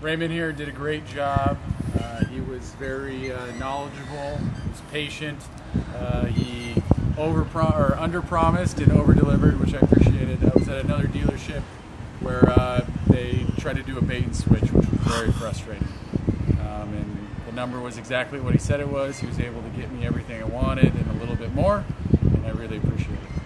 Raymond here did a great job. He was very knowledgeable. He was patient. He under-promised and over-delivered, which I appreciated. I was at another dealership where they tried to do a bait and switch, which was very frustrating. And the number was exactly what he said it was. He was able to get me everything I wanted and a little bit more, and I really appreciate it.